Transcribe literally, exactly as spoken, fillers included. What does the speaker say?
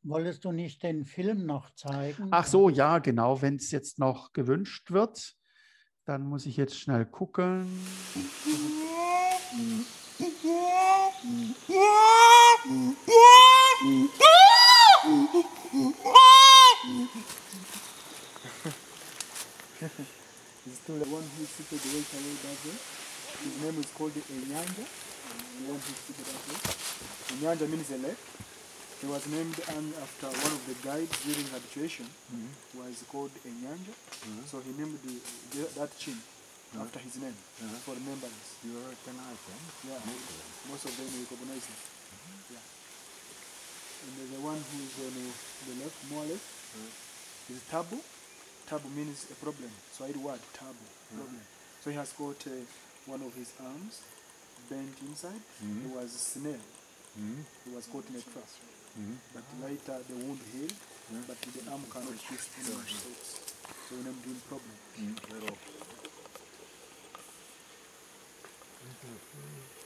Wolltest du nicht den Film noch zeigen? Ach so, ja, genau. Wenn es jetzt noch gewünscht wird, dann muss ich jetzt schnell gucken. This is still the one who seated right away that way. His name is called Enyanja. The one who seated that way. Enyanja means a lake. He was named um, after one of the guides during habituation. Mm-hmm. Was called Enyanja. Mm-hmm. So he named the, the, that chin mm-hmm. after his name mm-hmm. for remembrance. You recognize them? Yeah, mm-hmm. Most of them recognize him. Mm-hmm. Yeah. And the one who is on the left, more or less, mm-hmm. is Tabu. Tabu means a problem. Swahili word, tabu, mm-hmm. problem. So he has got uh, one of his arms bent inside. Mm-hmm. He was a snail. Mm-hmm. He was caught in a trap. Mm-hmm. But later the wound healed, mm-hmm. but the arm cannot twist anymore. So we named him problem. Mm-hmm.